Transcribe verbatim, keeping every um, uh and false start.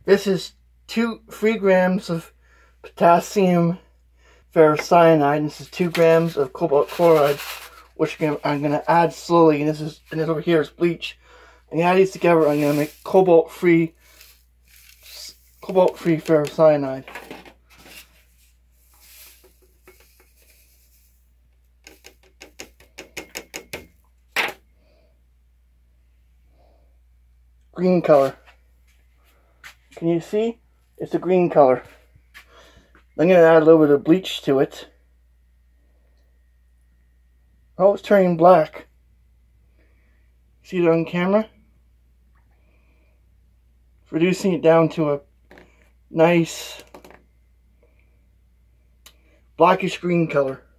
This is two, three grams of potassium ferrocyanide, and this is two grams of cobalt chloride, which I'm going to add slowly. And this is, and this over here is bleach. And add these together, I'm going to make cobalt-free, cobalt-free ferrocyanide. Green color. Can you see? It's a green color. I'm going to add a little bit of bleach to it. Oh, it's turning black. See it on camera? Reducing it down to a nice blackish green color.